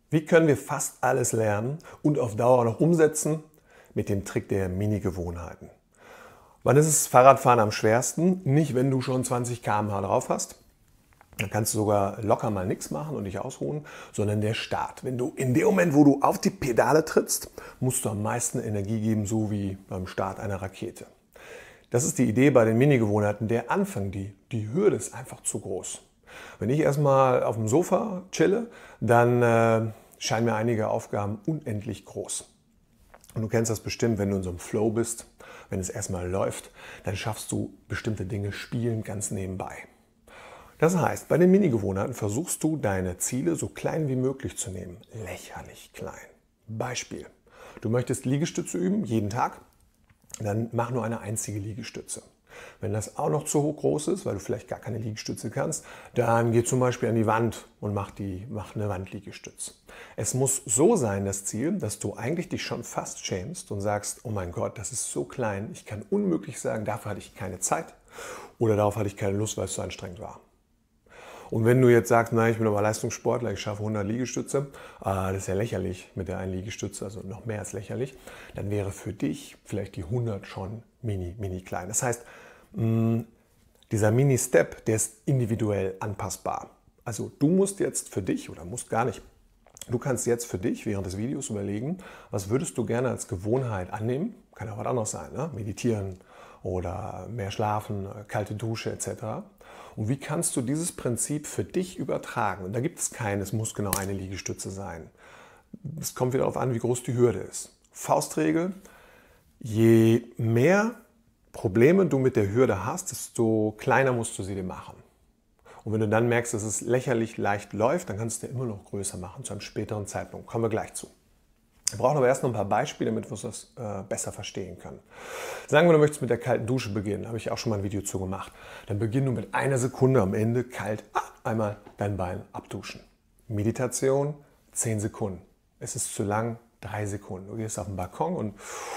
Wie können wir fast alles lernen und auf Dauer noch umsetzen? Mit dem Trick der Mini-Gewohnheiten. Wann ist es Fahrradfahren am schwersten? Nicht, wenn du schon 20 km/h drauf hast. Dann kannst du sogar locker mal nichts machen und dich ausruhen, sondern der Start. Wenn du in dem Moment, wo du auf die Pedale trittst, musst du am meisten Energie geben, so wie beim Start einer Rakete. Das ist die Idee bei den Mini-Gewohnheiten. Der Anfang, die Hürde ist einfach zu groß. Wenn ich erstmal auf dem Sofa chille, dann scheinen mir einige Aufgaben unendlich groß. Und du kennst das bestimmt, wenn du in so einem Flow bist, wenn es erstmal läuft, dann schaffst du bestimmte Dinge spielend ganz nebenbei. Das heißt, bei den Mini-Gewohnheiten versuchst du, deine Ziele so klein wie möglich zu nehmen. Lächerlich klein. Beispiel. Du möchtest Liegestütze üben, jeden Tag, dann mach nur eine einzige Liegestütze. Wenn das auch noch zu groß ist, weil du vielleicht gar keine Liegestütze kannst, dann geh zum Beispiel an die Wand und mach eine Wandliegestütze. Es muss so sein, das Ziel, dass du eigentlich dich schon fast schämst und sagst, oh mein Gott, das ist so klein, ich kann unmöglich sagen, dafür hatte ich keine Zeit oder darauf hatte ich keine Lust, weil es so anstrengend war. Und wenn du jetzt sagst, nein, ich bin aber Leistungssportler, ich schaffe 100 Liegestütze, das ist ja lächerlich mit der einen Liegestütze, also noch mehr als lächerlich, dann wäre für dich vielleicht die 100 schon mini klein. Das heißt, dieser Mini-Step, der ist individuell anpassbar. Also du musst jetzt für dich, oder musst gar nicht, du kannst jetzt für dich während des Videos überlegen, was würdest du gerne als Gewohnheit annehmen, kann auch was anderes sein, ne? Meditieren oder mehr schlafen, kalte Dusche etc. Und wie kannst du dieses Prinzip für dich übertragen? Und da gibt es keinen, es muss genau eine Liegestütze sein. Es kommt wieder darauf an, wie groß die Hürde ist. Faustregel, je mehr Probleme du mit der Hürde hast, desto kleiner musst du sie dir machen. Und wenn du dann merkst, dass es lächerlich leicht läuft, dann kannst du es dir immer noch größer machen, zu einem späteren Zeitpunkt. Kommen wir gleich zu. Wir brauchen aber erst noch ein paar Beispiele, damit wir das besser verstehen können. Sagen wir, du möchtest mit der kalten Dusche beginnen. Da habe ich auch schon mal ein Video zu gemacht. Dann beginn du mit einer Sekunde am Ende kalt einmal dein Bein abduschen. Meditation 10 Sekunden. Es ist zu lang, 3 Sekunden. Du gehst auf den Balkon und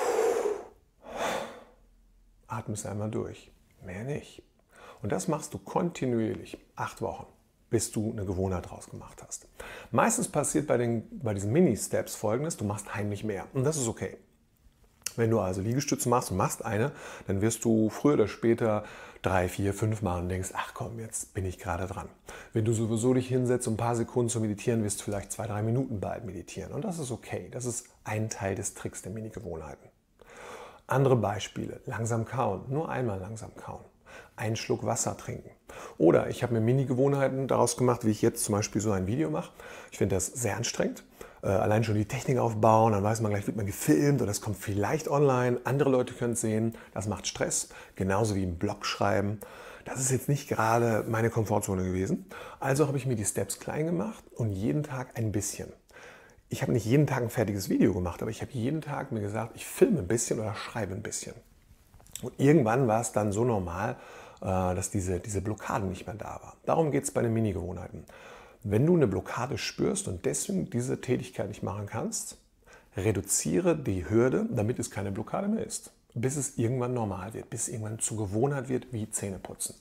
atmest einmal durch. Mehr nicht. Und das machst du kontinuierlich 8 Wochen, bis du eine Gewohnheit draus gemacht hast. Meistens passiert bei diesen Mini-Steps Folgendes: Du machst heimlich mehr. Und das ist okay. Wenn du also Liegestütze machst und machst eine, dann wirst du früher oder später 3, 4, 5 machen und denkst, ach komm, jetzt bin ich gerade dran. Wenn du sowieso dich hinsetzt, um ein paar Sekunden zu meditieren, wirst du vielleicht 2, 3 Minuten bald meditieren. Und das ist okay. Das ist ein Teil des Tricks der Mini-Gewohnheiten. Andere Beispiele. Langsam kauen. Nur einmal langsam kauen. Einen Schluck Wasser trinken. Oder ich habe mir Mini-Gewohnheiten daraus gemacht, wie ich jetzt zum Beispiel so ein Video mache. Ich finde das sehr anstrengend. Allein schon die Technik aufbauen, dann weiß man gleich, wird man gefilmt oder es kommt vielleicht online. Andere Leute können es sehen. Das macht Stress. Genauso wie im Blog schreiben. Das ist jetzt nicht gerade meine Komfortzone gewesen. Also habe ich mir die Steps klein gemacht und jeden Tag ein bisschen. Ich habe nicht jeden Tag ein fertiges Video gemacht, aber ich habe jeden Tag mir gesagt, ich filme ein bisschen oder schreibe ein bisschen. Und irgendwann war es dann so normal, dass diese Blockade nicht mehr da war. Darum geht es bei den Mini-Gewohnheiten. Wenn du eine Blockade spürst und deswegen diese Tätigkeit nicht machen kannst, reduziere die Hürde, damit es keine Blockade mehr ist. Bis es irgendwann normal wird, bis es irgendwann zur Gewohnheit wird, wie Zähneputzen.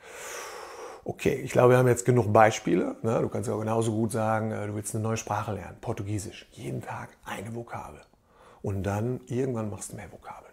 Okay, ich glaube, wir haben jetzt genug Beispiele. Du kannst ja auch genauso gut sagen, du willst eine neue Sprache lernen, Portugiesisch. Jeden Tag eine Vokabel. Und dann irgendwann machst du mehr Vokabeln.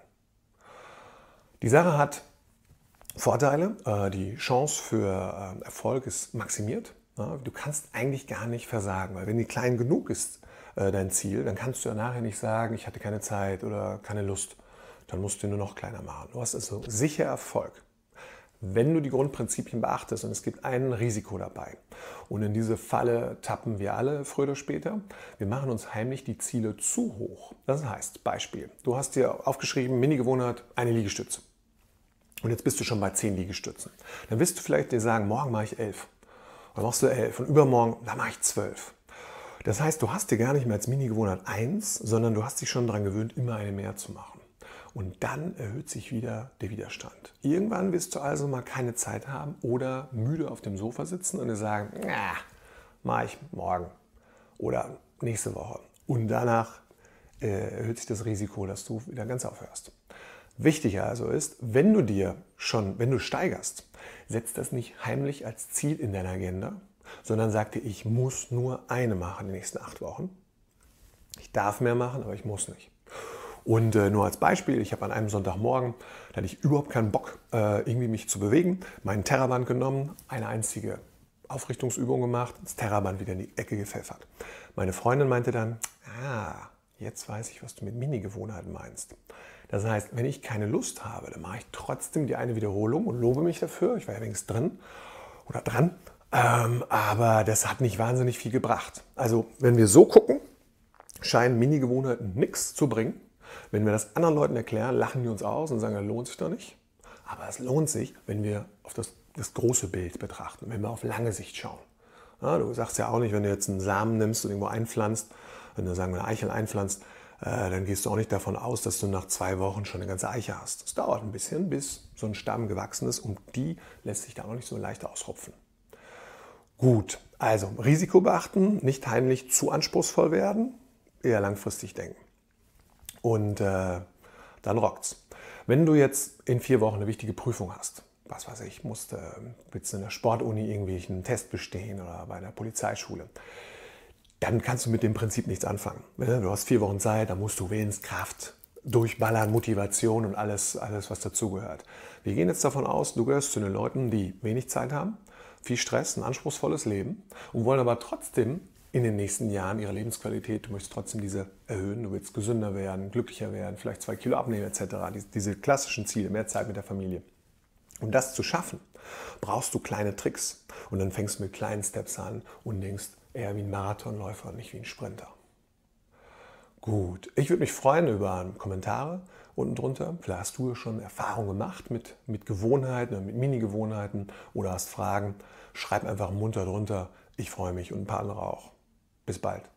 Die Sache hat Vorteile. Die Chance für Erfolg ist maximiert. Du kannst eigentlich gar nicht versagen, weil wenn die klein genug ist, dein Ziel, dann kannst du ja nachher nicht sagen, ich hatte keine Zeit oder keine Lust. Dann musst du ihn nur noch kleiner machen. Du hast also sicher Erfolg, wenn du die Grundprinzipien beachtest, und es gibt ein Risiko dabei. Und in diese Falle tappen wir alle früher oder später. Wir machen uns heimlich die Ziele zu hoch. Das heißt, Beispiel, du hast dir aufgeschrieben, Mini-Gewohnheit, eine Liegestütze. Und jetzt bist du schon bei 10 Liegestützen. Dann wirst du vielleicht dir sagen, morgen mache ich 11. Und dann machst du 11 und übermorgen, dann mache ich 12. Das heißt, du hast dir gar nicht mehr als Mini-Gewohnheit 1, sondern du hast dich schon daran gewöhnt, immer eine mehr zu machen. Und dann erhöht sich wieder der Widerstand. Irgendwann wirst du also mal keine Zeit haben oder müde auf dem Sofa sitzen und dir sagen, mache ich morgen oder nächste Woche. Und danach erhöht sich das Risiko, dass du wieder ganz aufhörst. Wichtig also ist, wenn du steigerst, setz das nicht heimlich als Ziel in deiner Agenda, sondern sagte, ich muss nur eine machen in den nächsten 8 Wochen. Ich darf mehr machen, aber ich muss nicht. Und nur als Beispiel, ich habe an einem Sonntagmorgen, da hatte ich überhaupt keinen Bock, irgendwie mich zu bewegen, meinen Terraband genommen, eine einzige Aufrichtungsübung gemacht, das Terraband wieder in die Ecke gepfeffert. Meine Freundin meinte dann, jetzt weiß ich, was du mit Mini-Gewohnheiten meinst. Das heißt, wenn ich keine Lust habe, dann mache ich trotzdem die eine Wiederholung und lobe mich dafür. Ich war ja wenigstens drin oder dran. Aber das hat nicht wahnsinnig viel gebracht. Also wenn wir so gucken, scheinen Mini-Gewohnheiten nichts zu bringen. Wenn wir das anderen Leuten erklären, lachen die uns aus und sagen, das lohnt sich doch nicht. Aber es lohnt sich, wenn wir auf das große Bild betrachten, wenn wir auf lange Sicht schauen. Ja, du sagst ja auch nicht, wenn du jetzt einen Samen nimmst und irgendwo einpflanzt, wenn du sagen wir eine Eichel einpflanzt, dann gehst du auch nicht davon aus, dass du nach 2 Wochen schon eine ganze Eiche hast. Es dauert ein bisschen, bis so ein Stamm gewachsen ist und die lässt sich da auch nicht so leicht ausrupfen. Gut, also Risiko beachten, nicht heimlich zu anspruchsvoll werden, eher langfristig denken. Und dann rockt's. Wenn du jetzt in 4 Wochen eine wichtige Prüfung hast, was weiß ich, willst du in der Sportuni irgendwie einen Test bestehen oder bei der Polizeischule, dann kannst du mit dem Prinzip nichts anfangen. Du hast 4 Wochen Zeit, da musst du Willenskraft durchballern, Motivation und alles was dazugehört. Wir gehen jetzt davon aus, du gehörst zu den Leuten, die wenig Zeit haben, viel Stress, ein anspruchsvolles Leben und wollen aber trotzdem in den nächsten Jahren ihre Lebensqualität, du möchtest trotzdem diese erhöhen, du willst gesünder werden, glücklicher werden, vielleicht 2 Kilo abnehmen etc. Diese klassischen Ziele, mehr Zeit mit der Familie. Um das zu schaffen, brauchst du kleine Tricks und dann fängst du mit kleinen Steps an und denkst eher wie ein Marathonläufer und nicht wie ein Sprinter. Gut, ich würde mich freuen über Kommentare unten drunter. Vielleicht hast du schon Erfahrungen gemacht mit Gewohnheiten oder mit Mini-Gewohnheiten oder hast Fragen. Schreib einfach munter drunter. Ich freue mich und ein paar andere auch. Bis bald.